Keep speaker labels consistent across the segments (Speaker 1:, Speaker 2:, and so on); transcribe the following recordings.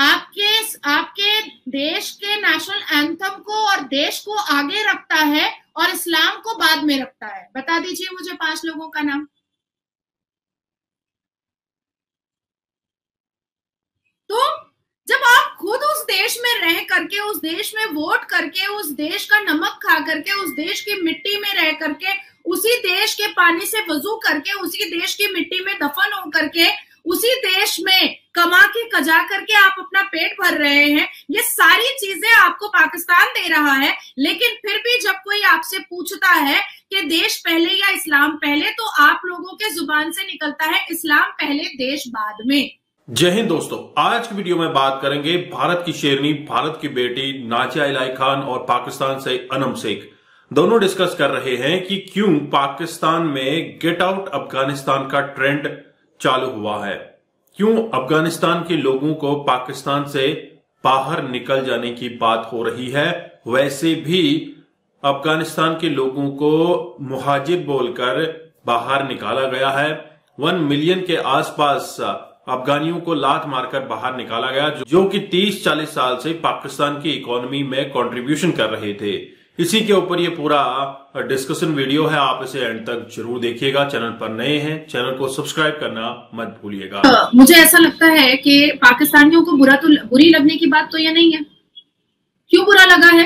Speaker 1: आपके आपके देश के नेशनल एंथम को और देश को आगे रखता है और इस्लाम को बाद में रखता है? बता दीजिए मुझे 5 लोगों का नाम। तो जब आप खुद उस देश में रह करके, उस देश में वोट करके, उस देश का नमक खा करके, उस देश की मिट्टी में रह करके, उसी देश के पानी से वजू करके, उसी देश की मिट्टी में दफन हो करके, उसी देश में कमा के कजा करके आप अपना पेट भर रहे हैं, ये सारी चीजें आपको पाकिस्तान दे रहा है। लेकिन फिर भी जब कोई आपसे पूछता है कि देश पहले या इस्लाम पहले, तो आप लोगों के जुबान से निकलता है इस्लाम पहले देश बाद में।
Speaker 2: जय हिंद दोस्तों, आज की वीडियो में बात करेंगे भारत की शेरनी, भारत की बेटी नाजिया इलाही खान और पाकिस्तान से अनम शेख। दोनों डिस्कस कर रहे हैं कि क्यों पाकिस्तान में गेट आउट अफगानिस्तान का ट्रेंड चालू हुआ है, क्यों अफगानिस्तान के लोगों को पाकिस्तान से बाहर निकल जाने की बात हो रही है। वैसे भी अफगानिस्तान के लोगों को मुहाजिर बोलकर बाहर निकाला गया है। 1 मिलियन के आसपास अफगानियों को लात मारकर बाहर निकाला गया, जो कि 30-40 साल से पाकिस्तान की इकोनॉमी में कंट्रीब्यूशन कर रहे थे। इसी के ऊपर ये पूरा डिस्कशन वीडियो है, आप इसे एंड तक जरूर देखिएगा। चैनल पर नए हैं, चैनल को सब्सक्राइब करना मत भूलिएगा।
Speaker 1: मुझे ऐसा लगता है कि पाकिस्तानियों को बुरी लगने की बात तो ये नहीं है। क्यों बुरा लगा है?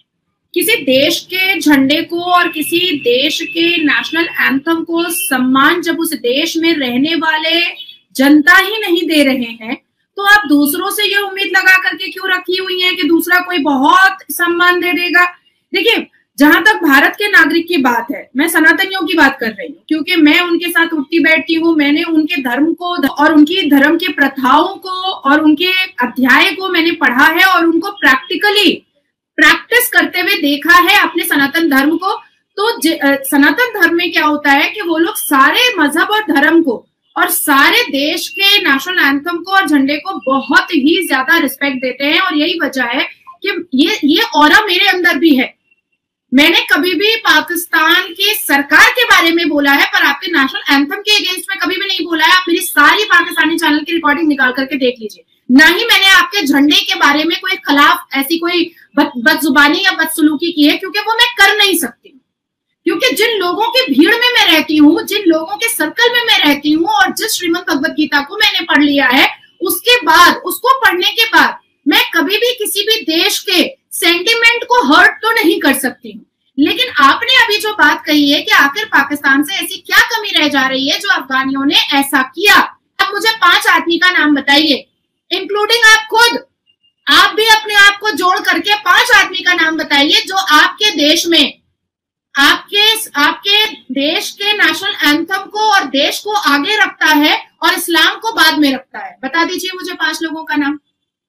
Speaker 1: किसी देश के झंडे को और किसी देश के नेशनल एंथम को सम्मान जब उस देश में रहने वाले जनता ही नहीं दे रहे हैं, तो आप दूसरों से ये उम्मीद लगा करके क्यों रखी हुई है कि दूसरा कोई बहुत सम्मान दे देगा? देखिए, जहां तक भारत के नागरिक की बात है, मैं सनातनियों की बात कर रही हूँ, क्योंकि मैं उनके साथ उठती बैठती हूँ। मैंने उनके धर्म को और उनकी धर्म के प्रथाओं को और उनके अध्याय को मैंने पढ़ा है और उनको प्रैक्टिकली प्रैक्टिस करते हुए देखा है अपने सनातन धर्म को। तो सनातन धर्म में क्या होता है कि वो लोग सारे मजहब और धर्म को और सारे देश के नेशनल एंथम को और झंडे को बहुत ही ज्यादा रिस्पेक्ट देते हैं। और यही वजह है कि ये ऑरा मेरे अंदर भी है। मैंने कभी भी पाकिस्तान की सरकार के बारे में बोला है, पर आपके नेशनल एंथम के अगेंस्ट में कभी भी नहीं बोला है। आप मेरी सारी पाकिस्तानी चैनल की रिकॉर्डिंग निकाल करके देख लीजिए। ना ही मैंने आपके झंडे के बारे में कोई खिलाफ ऐसी कोई बदजुबानी या बदसलूकी की है, क्योंकि वो मैं कर नहीं सकती। क्योंकि जिन लोगों की भीड़ में मैं रहती हूँ, जिन लोगों के सर्कल में मैं रहती हूँ और जिस श्रीमद् भगवद गीता को मैंने पढ़ लिया है, उसके बाद, उसको पढ़ने के बाद मैं कभी भी किसी भी देश के सेंटिमेंट को हर्ट तो नहीं कर सकती हूँ। लेकिन आपने अभी जो बात कही है कि आखिर पाकिस्तान से ऐसी क्या कमी रह जा रही है जो अफगानियों ने ऐसा किया। अब मुझे 5 आदमी का नाम बताइए, इंक्लूडिंग आप खुद। आप भी अपने आप को जोड़ करके 5 आदमी का नाम बताइए जो आपके देश में, आपके देश के नेशनल एंथम को और देश को आगे रखता है और इस्लाम को बाद में रखता है। बता दीजिए मुझे 5 लोगों का नाम।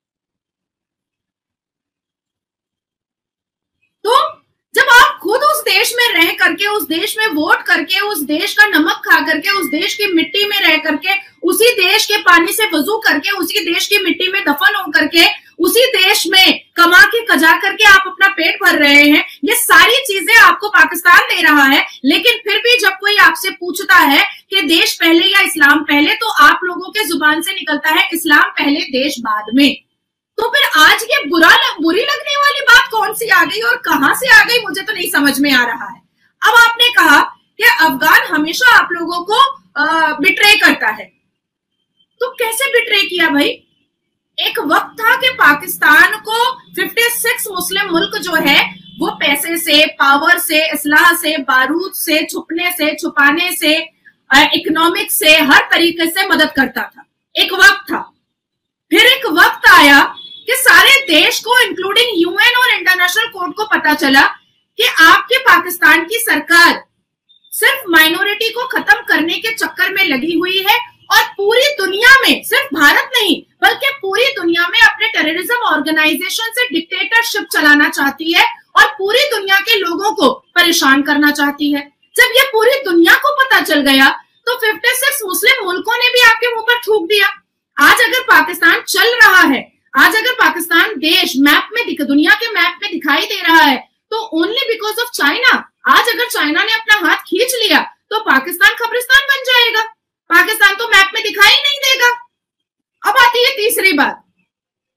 Speaker 1: तो जब आप खुद उस देश में रह करके, उस देश में वोट करके, उस देश का नमक खा करके, उस देश की मिट्टी में रह करके, उसी देश के पानी से वजू करके, उसी देश की मिट्टी में दफन हो करके, उसी देश में कमा के कजा करके आप अपना पेट भर रहे हैं, ये सारी चीजें आपको पाकिस्तान दे रहा है। लेकिन फिर भी जब कोई आपसे पूछता है कि देश पहले या इस्लाम पहले, तो आप लोगों के जुबान से निकलता है इस्लाम पहले देश बाद में। तो फिर आज ये बुरी लगने वाली बात कौन सी आ गई और कहां से आ गई, मुझे तो नहीं समझ में आ रहा है। अब आपने कहा कि अफगान हमेशा आप लोगों को बिट्रे करता है, तो कैसे बिट्रे किया भाई? एक वक्त था कि पाकिस्तान को 56 मुस्लिम मुल्क जो है वो पैसे से, पावर से, इसलाह से, बारूद से, छुपने से, छुपाने से, इकोनॉमिक से, हर तरीके से मदद करता था। एक वक्त था। फिर एक वक्त आया कि सारे देश को, इंक्लूडिंग यूएन और इंटरनेशनल कोर्ट को पता चला कि आपके पाकिस्तान की सरकार सिर्फ माइनॉरिटी को खत्म करने के चक्कर में लगी हुई है और पूरी दुनिया में, सिर्फ भारत नहीं बल्कि पूरी दुनिया में अपने टेररिज्म ऑर्गेनाइजेशन से डिक्टेटरशिप चलाना चाहती है और पूरी दुनिया के लोगों को परेशान करना चाहती है। जब ये पूरी दुनिया को पता चल गया, तो 56 मुस्लिम मुल्कों ने भी आपके मुंह पर थूक दिया। आज अगर पाकिस्तान चल रहा है, आज अगर पाकिस्तान देश मैप में, दुनिया के मैप में दिखाई दे रहा है, तो ओनली बिकॉज ऑफ चाइना। आज अगर चाइना ने अपना हाथ खींच लिया तो पाकिस्तान कब्रिस्तान बन जाएगा, पाकिस्तान तो मैप में दिखाई नहीं देगा। अब आती है तीसरी बात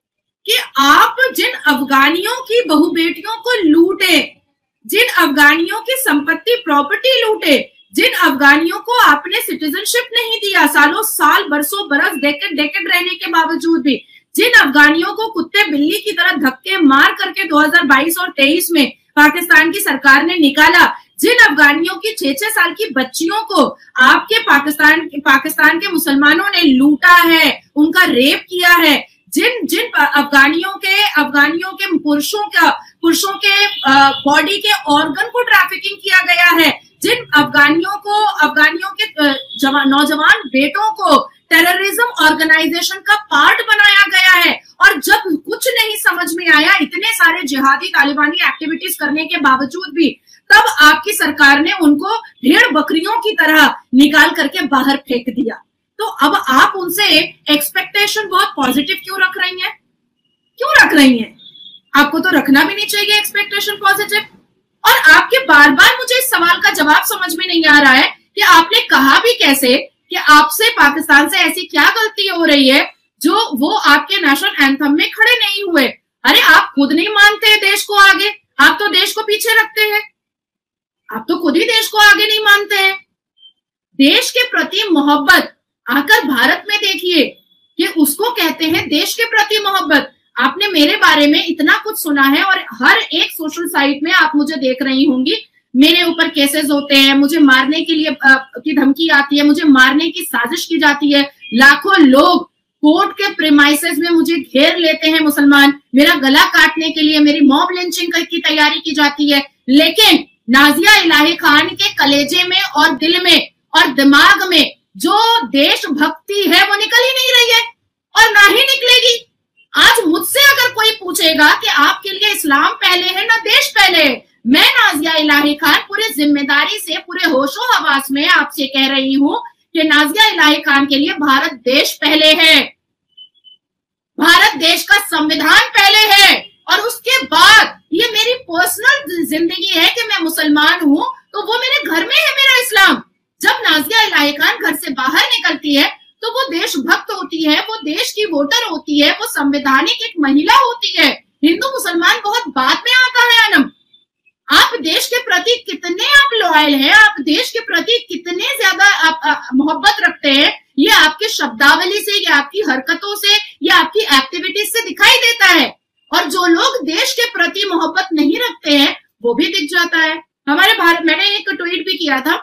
Speaker 1: कि आप जिन अफगानियों की बहू बेटियों को लूटे, जिन अफगानियों की संपत्ति प्रॉपर्टी लूटे, जिन अफगानियों को आपने सिटीजनशिप नहीं दिया, सालों साल बरसों बरस डेकेड रहने के बावजूद भी, जिन अफगानियों को कुत्ते बिल्ली की तरह धक्के मार करके 2022 और 23 में पाकिस्तान की सरकार ने निकाला, जिन अफगानियों की 6-6 साल की बच्चियों को आपके पाकिस्तान के मुसलमानों ने लूटा है, उनका रेप किया है, जिन अफगानियों के पुरुषों के बॉडी के ऑर्गन को ट्रैफिकिंग किया गया है, जिन अफगानियों के नौजवान बेटों को टेररिज्म ऑर्गेनाइजेशन का पार्ट बनाया गया है, और जब कुछ नहीं समझ में आया इतने सारे जिहादी तालिबानी एक्टिविटीज करने के बावजूद भी, तब आपकी सरकार ने उनको भेड़ बकरियों की तरह निकाल करके बाहर फेंक दिया। तो अब आप उनसे एक्सपेक्टेशन बहुत पॉजिटिव क्यों रख रही हैं? क्यों रख रही हैं? आपको तो रखना भी नहीं चाहिए एक्सपेक्टेशन पॉजिटिव। और आपके बार बार मुझे इस सवाल का जवाब समझ में नहीं आ रहा है कि आपने कहा भी कैसे कि आपसे पाकिस्तान से ऐसी क्या गलती हो रही है जो वो आपके नेशनल एंथम में खड़े नहीं हुए। अरे आप खुद नहीं मानते देश को आगे, आप तो देश को पीछे रखते हैं, आप तो खुद ही देश को आगे नहीं मानते हैं। देश के प्रति मोहब्बत आकर भारत में देखिए कि उसको कहते हैं देश के प्रति मोहब्बत। आपने मेरे बारे में इतना कुछ सुना है और हर एक सोशल साइट में आप मुझे देख रही होंगी, मेरे ऊपर केसेस होते हैं, मुझे मारने के लिए की धमकी आती है, मुझे मारने की साजिश की जाती है, लाखों लोग कोर्ट के प्रीमाइसेस में मुझे घेर लेते हैं मुसलमान, मेरा गला काटने के लिए मेरी मॉब लिंचिंग की तैयारी की जाती है। लेकिन नाजिया इलाही खान के कलेजे में और दिल में और दिमाग में जो देशभक्ति है वो निकल ही नहीं रही है और ना ही निकलेगी। आज मुझसे अगर कोई पूछेगा कि आपके लिए इस्लाम पहले है ना देश पहले है, मैं नाजिया इलाही खान पूरी जिम्मेदारी से पूरे होशो हवास में आपसे कह रही हूं कि नाजिया इलाही खान के लिए भारत देश पहले है, भारत देश का संविधान पहले है, और उसके बाद ये मेरी पर्सनल जिंदगी है कि मैं मुसलमान हूं तो वो मेरे घर में है मेरा इस्लाम। जब नाजिया इलाही खान घर से बाहर निकलती है तो वो देशभक्त होती है, वो देश की वोटर होती है, वो संवैधानिक एक महिला होती है। हिंदू मुसलमान बहुत बाद में आता है अनम। आप देश के प्रति कितने आप लॉयल हैं, आप देश के प्रति कितने ज्यादा आप मोहब्बत रखते हैं, ये आपके शब्दावली से, ये आपकी हरकतों से, ये आपकी एक्टिविटीज से दिखाई देता है। और जो लोग देश के प्रति मोहब्बत नहीं रखते हैं वो भी दिख जाता है। हमारे भारत, मैंने एक ट्वीट भी किया था,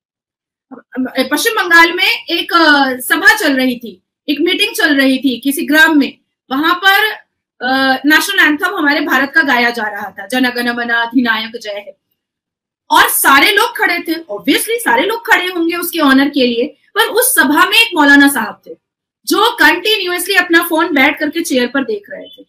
Speaker 1: पश्चिम बंगाल में एक सभा चल रही थी, एक मीटिंग चल रही थी किसी ग्राम में, वहां पर नेशनल एंथम हमारे भारत का गाया जा रहा था, जन गण मन अधिनायक जय है, और सारे लोग खड़े थे। ऑब्वियसली सारे लोग खड़े होंगे उसके ऑनर के लिए, पर उस सभा में एक मौलाना साहब थे जो कंटिन्यूअसली अपना फोन बैठ करके चेयर पर देख रहे थे।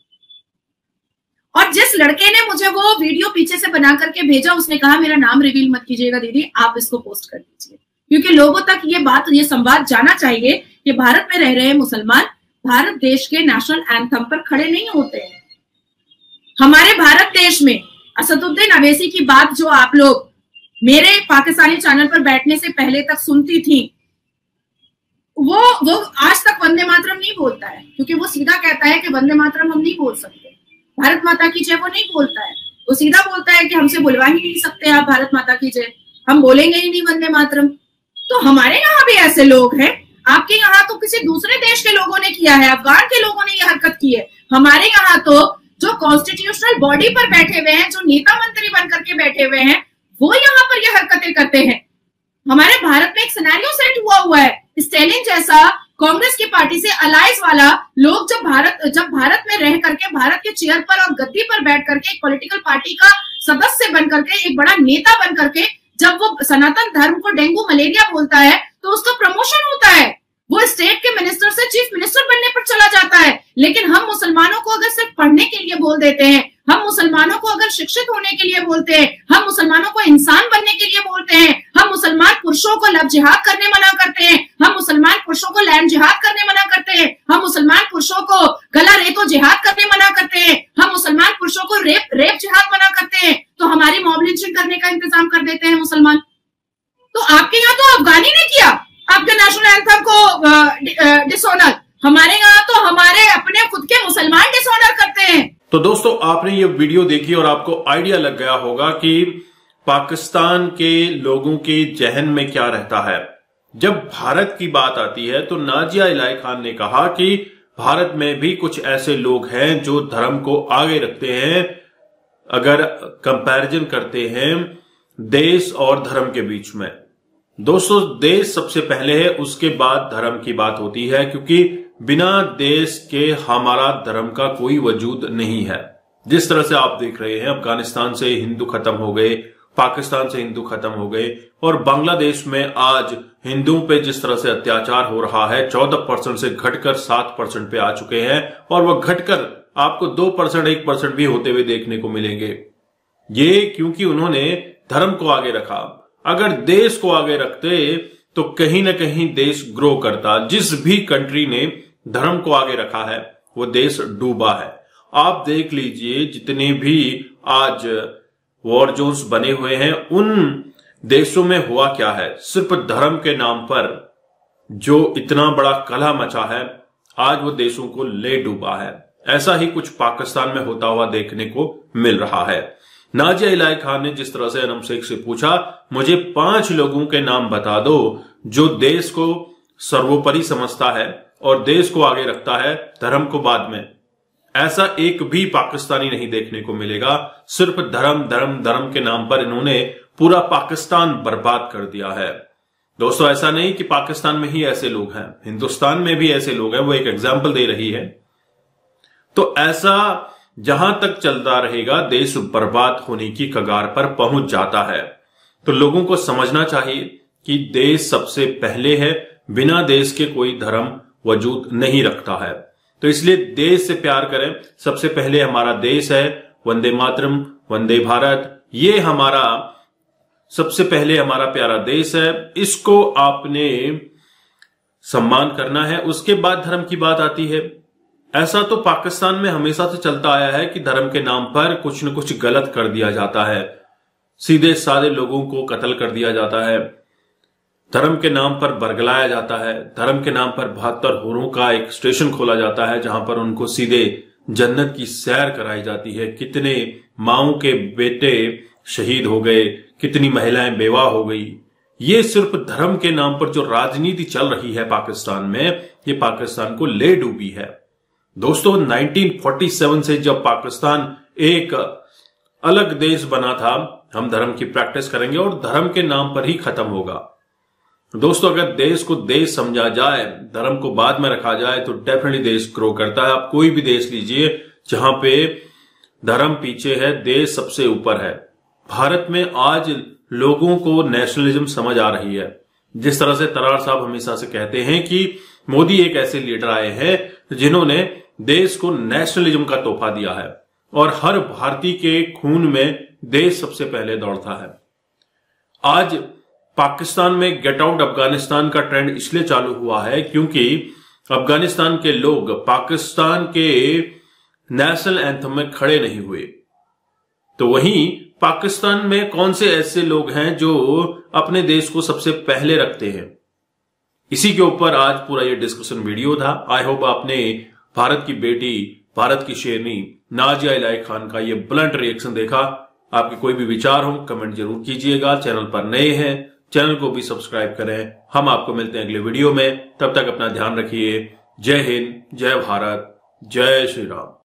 Speaker 1: और जिस लड़के ने मुझे वो वीडियो पीछे से बना करके भेजा, उसने कहा मेरा नाम रिवील मत कीजिएगा दीदी, आप इसको पोस्ट कर दीजिए, क्योंकि लोगों तक ये बात, ये संवाद जाना चाहिए कि भारत में रह रहे मुसलमान भारत देश के नेशनल एंथम पर खड़े नहीं होते हैं। हमारे भारत देश में असदुद्दीन अवैसी की बात जो आप लोग मेरे पाकिस्तानी चैनल पर बैठने से पहले तक सुनती थी, वो आज तक वंदे मातरम नहीं बोलता है, क्योंकि वो सीधा कहता है कि वंदे मातरम हम नहीं बोल सकते, भारत माता की जय वो नहीं बोलता है, वो सीधा बोलता है कि हमसे बुलवा ही नहीं सकते आप भारत माता की जय, हम बोलेंगे ही नहीं वंदे मातरम। तो हमारे यहाँ भी ऐसे लोग हैं, आपके यहाँ तो किसी दूसरे देश के लोगों ने किया है, अफगान के लोगों ने ये हरकत की है। हमारे यहाँ तो जो कॉन्स्टिट्यूशनल बॉडी पर बैठे हुए हैं, जो नेता मंत्री बन करके बैठे हुए हैं, वो यहाँ पर ये हरकतें करते हैं। हमारे भारत में एक सिनेरियो सेट हुआ है, स्टैलिन जैसा कांग्रेस की पार्टी से अलायंस वाला लोग जब भारत में रह करके, भारत के चेयर पर और गद्दी पर बैठ करके एक पॉलिटिकल पार्टी का सदस्य बन करके, एक बड़ा नेता बन करके जब वो सनातन धर्म को डेंगू मलेरिया बोलता है तो उसका प्रमोशन होता है, वो स्टेट के मिनिस्टर से चीफ मिनिस्टर बनने पर चला जाता है। लेकिन हम मुसलमानों को अगर सिर्फ पढ़ने के लिए बोल देते हैं, हम मुसलमानों को अगर शिक्षित होने के लिए बोलते हैं, हम मुसलमानों को इंसान बनने के लिए बोलते हैं, हम मुसलमान पुरुषों को लव जिहाद करने मना करते हैं, हम मुसलमान पुरुषों को लैंड जिहाद करने मना करते हैं, हम मुसलमान पुरुषों को गला रेतो जिहाद करने मना करते हैं, हम मुसलमान पुरुषों को रेप जिहाद मना करते हैं, तो हमारी मॉब लिंचिंग करने का इंतजाम कर देते हैं मुसलमान। तो आपके यहाँ तो अफगानी ने किया आपके नेशनल एंथम को डिसऑनर, हमारे यहाँ तो हमारे अपने खुद के मुसलमान डिसऑनर करते
Speaker 2: तो दोस्तों आपने ये वीडियो देखी और आपको आइडिया लग गया होगा कि पाकिस्तान के लोगों के जहन में क्या रहता है। जब भारत की बात आती है तो नाजिया इलाही खान ने कहा कि भारत में भी कुछ ऐसे लोग हैं जो धर्म को आगे रखते हैं। अगर कंपैरिजन करते हैं देश और धर्म के बीच में, दोस्तों देश सबसे पहले है, उसके बाद धर्म की बात होती है, क्योंकि बिना देश के हमारा धर्म का कोई वजूद नहीं है। जिस तरह से आप देख रहे हैं अफगानिस्तान से हिंदू खत्म हो गए, पाकिस्तान से हिंदू खत्म हो गए और बांग्लादेश में आज हिंदुओं पे जिस तरह से अत्याचार हो रहा है 14% से घटकर 7% पे आ चुके हैं और वह घटकर आपको 2% 1% भी होते हुए देखने को मिलेंगे। ये क्योंकि उन्होंने धर्म को आगे रखा। अगर देश को आगे रखते तो कहीं ना कहीं देश ग्रो करता। जिस भी कंट्री ने धर्म को आगे रखा है वो देश डूबा है। आप देख लीजिए जितने भी आज वॉर जोन्स बने हुए हैं उन देशों में हुआ क्या है, सिर्फ धर्म के नाम पर जो इतना बड़ा कलह मचा है आज वो देशों को ले डूबा है। ऐसा ही कुछ पाकिस्तान में होता हुआ देखने को मिल रहा है। नाजिया इलाही खान ने जिस तरह से अनम शेख से पूछा मुझे 5 लोगों के नाम बता दो जो देश को सर्वोपरि समझता है और देश को आगे रखता है, धर्म को बाद में, ऐसा एक भी पाकिस्तानी नहीं देखने को मिलेगा। सिर्फ धर्म धर्म धर्म के नाम पर इन्होंने पूरा पाकिस्तान बर्बाद कर दिया है। दोस्तों ऐसा नहीं कि पाकिस्तान में ही ऐसे लोग हैं, हिंदुस्तान में भी ऐसे लोग हैं, वो एक एग्जाम्पल दे रही है। तो ऐसा जहां तक चलता रहेगा देश बर्बाद होने की कगार पर पहुंच जाता है। तो लोगों को समझना चाहिए कि देश सबसे पहले है, बिना देश के कोई धर्म वजूद नहीं रखता है। तो इसलिए देश से प्यार करें। सबसे पहले हमारा देश है, वंदे मातरम, वंदे भारत, ये हमारा सबसे पहले हमारा प्यारा देश है, इसको आपने सम्मान करना है। उसके बाद धर्म की बात आती है। ऐसा तो पाकिस्तान में हमेशा से चलता आया है कि धर्म के नाम पर कुछ न कुछ गलत कर दिया जाता है, सीधे साधे लोगों को कत्ल कर दिया जाता है, धर्म के नाम पर बरगलाया जाता है, धर्म के नाम पर 72 होरों का एक स्टेशन खोला जाता है जहां पर उनको सीधे जन्नत की सैर कराई जाती है। कितने माओं के बेटे शहीद हो गए, कितनी महिलाएं बेवा हो गई। ये सिर्फ धर्म के नाम पर जो राजनीति चल रही है पाकिस्तान में, ये पाकिस्तान को ले डूबी है। दोस्तों 1947 से जब पाकिस्तान एक अलग देश बना था, हम धर्म की प्रैक्टिस करेंगे और धर्म के नाम पर ही खत्म होगा। दोस्तों अगर देश को देश समझा जाए, धर्म को बाद में रखा जाए तो डेफिनेटली देश ग्रो करता है। आप कोई भी देश लीजिए जहां पे धर्म पीछे है, देश सबसे ऊपर है। भारत में आज लोगों को नेशनलिज्म समझ आ रही है। जिस तरह से तरार साहब हमेशा से कहते हैं कि मोदी एक ऐसे लीडर आए हैं जिन्होंने देश को नेशनलिज्म का तोहफा दिया है और हर भारतीय के खून में देश सबसे पहले दौड़ता है। आज पाकिस्तान में गेट आउट अफगानिस्तान का ट्रेंड इसलिए चालू हुआ है क्योंकि अफगानिस्तान के लोग पाकिस्तान के नेशनल एंथम में खड़े नहीं हुए। तो वहीं पाकिस्तान में कौन से ऐसे लोग हैं जो अपने देश को सबसे पहले रखते हैं, इसी के ऊपर आज पूरा ये डिस्कशन वीडियो था। आई होप आपने भारत की बेटी, भारत की शेरनी नाजिया इलाही खान का ये ब्लंट रिएक्शन देखा। आपके कोई भी विचार हो कमेंट जरूर कीजिएगा। चैनल पर नए हैं चैनल को भी सब्सक्राइब करें। हम आपको मिलते हैं अगले वीडियो में, तब तक अपना ध्यान रखिए। जय हिंद, जय भारत, जय श्री राम।